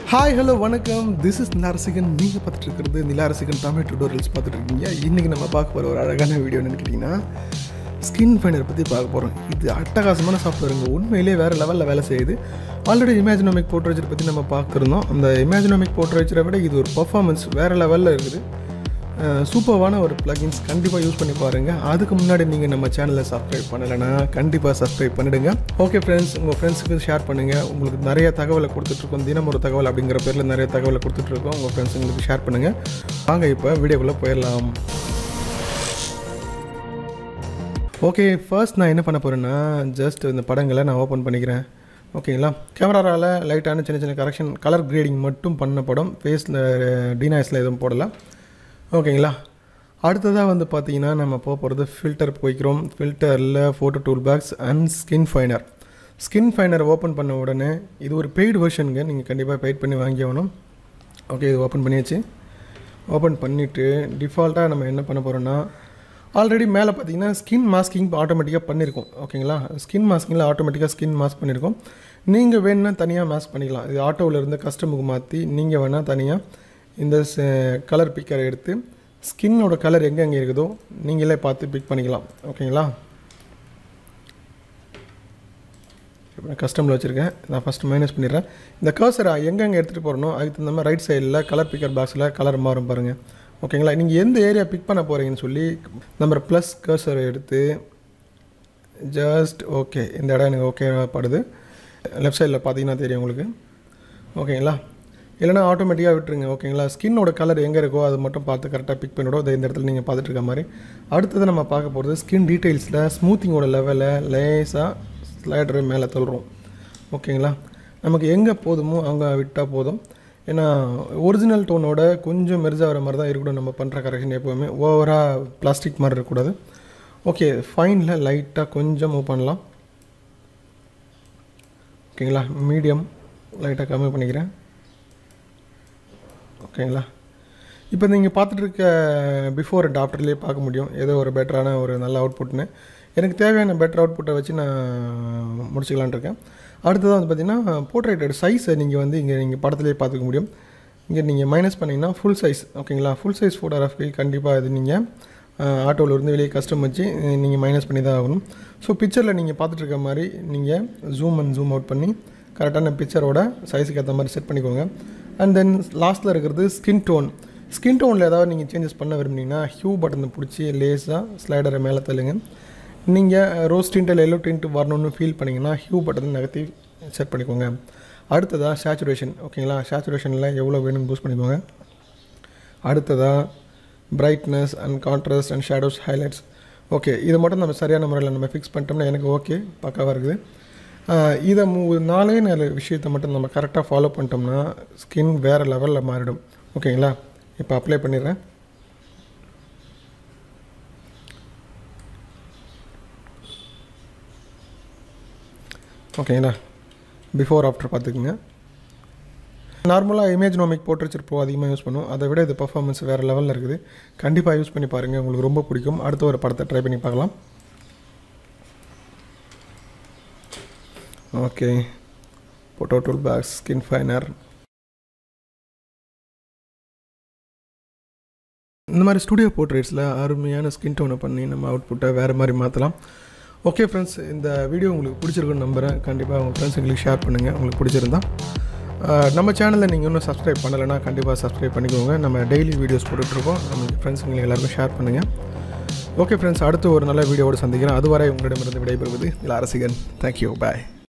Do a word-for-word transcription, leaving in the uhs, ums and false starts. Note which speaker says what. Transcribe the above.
Speaker 1: Hi, hello, வணக்கம். This is NILA RACIGAN. நீங்க பார்த்துட்டு இருக்கிறது NILA RACIGAN தமிழ் டியூட்டோரியல்ஸ் பார்த்துட்டு இருக்கீங்க. இன்னைக்கு நம்ம பார்க்க போற ஒரு அழகான வீடியோ என்னன்னு கேட்டிங்கன்னா Skinfiner பத்தி பார்க்க போறோம். இது அட்டகாசமான சாஃப்ட்வேருங்க. உண்மையிலேயே வேற லெவல்ல வேலை செய்யுது. ஆல்ரெடி இமேஜினோமிக் போர்ட்ரேச்சர் பத்தி நம்ம பார்த்திருந்தோம். அந்த இமேஜினோமிக் போர்ட்ரேச்சரை விட இது ஒரு பெர்ஃபார்மன்ஸ் வேற லெவல்ல இருக்குது. சூப்பர்வான ஒரு பிளகின்ஸ் கண்டிப்பாக யூஸ் பண்ணி பாருங்கள். அதுக்கு முன்னாடி நீங்கள் நம்ம சேனலை சப்ஸ்கிரைப் பண்ணலைன்னா கண்டிப்பாக சப்ஸ்கிரைப் பண்ணிவிடுங்க. ஓகே ஃப்ரெண்ட்ஸ், உங்கள் ஃப்ரெண்ட்ஸுக்கு ஷேர் பண்ணுங்கள். உங்களுக்கு நிறைய தகவலை கொடுத்துட்ருக்கோம். தினம் ஒரு தகவல் அப்படிங்கிற பேரில் நிறைய தகவலை கொடுத்துட்ருக்கோம். உங்கள் ஃப்ரெண்ட்ஸுங்களுக்கு ஷேர் பண்ணுங்கள். வாங்க இப்போ வீடியோக்குள்ளே போயிடலாம். ஓகே, ஃபர்ஸ்ட் நான் என்ன பண்ண போகிறேன்னா ஜஸ்ட் இந்த படங்களை நான் ஓப்பன் பண்ணிக்கிறேன். ஓகேங்களா, கேமராவில் லைட்டான சின்ன சின்ன கரெக்ஷன் கலர் கிரேடிங் மட்டும் பண்ண படம். ஃபேஸில் டினாய்ஸில் எதுவும் போடலாம். ஓகேங்களா, அடுத்ததாக வந்து பார்த்தீங்கன்னா நம்ம போக போகிறது ஃபில்டர் போய்க்கிறோம். ஃபில்டரில் photo tool box and SkinFiner. SkinFiner open பண்ண உடனே இது ஒரு பெய்டு வெர்ஷனுங்க, நீங்கள் கண்டிப்பாக பெய்ட் பண்ணி வாங்கி ஆகணும். ஓகே, இது ஓப்பன் பண்ணியாச்சு. ஓப்பன் பண்ணிவிட்டு டிஃபால்ட்டாக நம்ம என்ன பண்ண போகிறோன்னா ஆல்ரெடி மேலே பார்த்தீங்கன்னா ஸ்கின் மாஸ்கிங் ஆட்டோமேட்டிக்காக பண்ணியிருக்கோம். ஓகேங்களா, ஸ்கின் மாஸ்கிங்கில் ஆட்டோமேட்டிக்காக ஸ்கின் மாஸ்க் பண்ணியிருக்கோம். நீங்கள் வேணுன்னா தனியாக மாஸ்க் பண்ணிக்கலாம். இது ஆட்டோவில் இருந்து கஸ்டமுக்கு மாற்றி நீங்கள் வேணால் தனியாக இந்த கலர் பிக்கரை எடுத்து ஸ்கின்னோட கலர் எங்கே எங்கே இருக்குதோ நீங்களே பார்த்து பிக் பண்ணிக்கலாம். ஓகேங்களா, இப்போ நான் கஸ்டமில் வச்சுருக்கேன். நான் ஃபஸ்ட்டு மைனஸ் பண்ணிடுறேன். இந்த கர்சரை எங்கெங்கே எடுத்துகிட்டு போகிறனோ அதுக்கு தகுந்த மாதிரி ரைட் சைடில் கலர் பிக்கர் பாக்ஸில் கலர் மாறும் பாருங்கள். ஓகேங்களா, நீங்கள் எந்த ஏரியா பிக் பண்ண போகிறீங்கன்னு சொல்லி நம்பர் ப்ளஸ் கர்சரை எடுத்து ஜஸ்ட் ஓகே, இந்த இடம் எனக்கு ஓகே படுது. லெஃப்ட் சைடில் பார்த்தீங்கன்னா தெரியும் உங்களுக்கு. ஓகேங்களா, இல்லைனா ஆட்டோமேட்டிக்காக விட்டுருங்க. ஓகேங்களா, ஸ்கின்னோட கலர் எங்கே இருக்கோ அது மட்டும் பார்த்து கரெக்டாக பிக் பண்ணிவிடும். அதை இந்த இடத்துல நீங்கள் பார்த்துட்டு இருக்க மாதிரி. அடுத்தது நம்ம பார்க்க போகிறது ஸ்கின் டீட்டெயில்ஸில் ஸ்மூத்திங்கோட லெவலில் லேஸாக ஸ்லைடரு மேலே தள்ளுறோம். ஓகேங்களா, நமக்கு எங்கே போதுமோ அங்கே விட்டால் போதும். ஏன்னா ஒரிஜினல் டோனோட கொஞ்சம் மெர்ஜ் ஆகிற மாதிரி தான் இருக்கணும் நம்ம பண்ணுற கரெக்ஷன். எப்போவுமே ஓவராக பிளாஸ்டிக் மாதிரி இருக்கக்கூடாது. ஓகே, ஃபைனில் லைட்டாக கொஞ்சம் மூவ் பண்ணலாம். ஓகேங்களா, மீடியம் லைட்டாக கம்மி பண்ணிக்கிறேன். ஓகேங்களா, இப்போ நீங்கள் பார்த்துட்டு இருக்க பிஃபோர் அண்ட் ஆஃப்டர்லேயே பார்க்க முடியும் ஏதோ ஒரு பெட்டரான ஒரு நல்ல அவுட்புட்னு. எனக்கு தேவையான பெட்டர் அவுட்புட்டை வச்சு நான் முடிச்சுக்கலான் இருக்கேன். அடுத்ததாக வந்து பார்த்திங்கன்னா போர்ட்ரேட்டட் சைஸை நீங்கள் வந்து இங்கே நீங்கள் படத்துலேயே பார்த்துக்க முடியும். இங்கே நீங்கள் மைனஸ் பண்ணிங்கன்னா ஃபுல் சைஸ். ஓகேங்களா, ஃபுல் சைஸ் ஃபோட்டோகிராஃபி கண்டிப்பாக இது நீங்கள் ஆட்டோவில் இருந்து வெளியே கஸ்டம் வச்சு நீங்கள் மைனஸ் பண்ணி தான் ஆகணும். ஸோ பிக்சரில் நீங்கள் பார்த்துட்டு இருக்க மாதிரி நீங்கள் ஜூம் அண்ட் ஜூம் அவுட் பண்ணி கரெக்டான பிக்சரோட சைஸுக்கு ஏற்ற மாதிரி செட் பண்ணிக்கோங்க. அண்ட் தென் லாஸ்ட்டில் இருக்கிறது ஸ்கின் டோன். ஸ்கின் டோனில் ஏதாவது நீங்கள் சேஞ்சஸ் பண்ண விரும்புனீங்கன்னா ஹியூ பட்டனை பிடிச்சி லேஸாக ஸ்லைடரை மேலே தள்ளுங்க. நீங்கள் ரோஸ் டின்ட்டில் எல்லோ டின்ட் வரணும்னு ஃபீல் பண்ணிங்கன்னா ஹியூ பட்டனை நகர்த்தி செட் பண்ணிக்கோங்க. அடுத்ததாக சேச்சுரேஷன். ஓகேங்களா, சேச்சுரேஷனில் எவ்வளோ வேணும்னு பூஸ்ட் பண்ணிக்கோங்க. அடுத்ததாக brightness and contrast and shadows highlights. Okay, இதை மட்டும் நம்ம சரியான முறையில் நம்ம ஃபிக்ஸ் பண்ணிட்டோம்னா எனக்கு ஓகே பக்காவாக இருக்குது. இதை மூ நாலே நாலு விஷயத்தை மட்டும் நம்ம கரெக்டாக ஃபாலோ பண்ணிட்டோம்னா ஸ்கின் வேறு லெவலில் மாறிடும். ஓகேங்களா, இப்போ அப்ளை பண்ணிடுறேன். ஓகேங்களா, பிஃபோர் ஆஃப்டர் பார்த்துக்குங்க. நார்மலாக இமேஜினோமிக் போர்ட்ரேச்சர் ப்ரோ அதிகமாக யூஸ் பண்ணும். அதை விட இது பர்ஃபார்மன்ஸ் வேறு லெவலில் இருக்குது. கண்டிப்பாக யூஸ் பண்ணி பாருங்கள், உங்களுக்கு ரொம்ப பிடிக்கும். அடுத்த ஒரு படத்தை ட்ரை பண்ணி பார்க்கலாம். Okay, photo tool box, SkinFiner. இந்த மாதிரி ஸ்டுடியோ போர்ட்ரேட்ஸில் அருமையான ஸ்கின் டோனை பண்ணி நம்ம அவுட்புட்டை வேறு மாதிரி மாற்றலாம். ஓகே ஃப்ரெண்ட்ஸ், இந்த வீடியோ உங்களுக்கு பிடிச்சிருக்குன்னு நம்புகிறேன். கண்டிப்பாக உங்கள் ஃப்ரெண்ட்ஸுங்களுக்கு ஷேர் பண்ணுங்கள் உங்களுக்கு பிடிச்சிருந்தா. நம்ம சேனலில் நீங்கள் இன்னும் சப்ஸ்கிரைப் பண்ணலைன்னா கண்டிப்பாக சப்ஸ்கிரைப் பண்ணிக்கோங்க. நம்ம டெய்லி வீடியோஸ் போட்டுட்ருக்கோம். நம்ம ஃப்ரெண்ட்ஸுங்களுக்கு எல்லாருமே ஷேர் பண்ணுங்கள். ஓகே ஃப்ரெண்ட்ஸ், அடுத்து ஒரு நல்ல வீடியோவோடு சந்திக்கிறேன். அதுவரை உங்களிடமிருந்து விடைபெறுவது NILA RACIGAN. தேங்க்யூ, பாய்.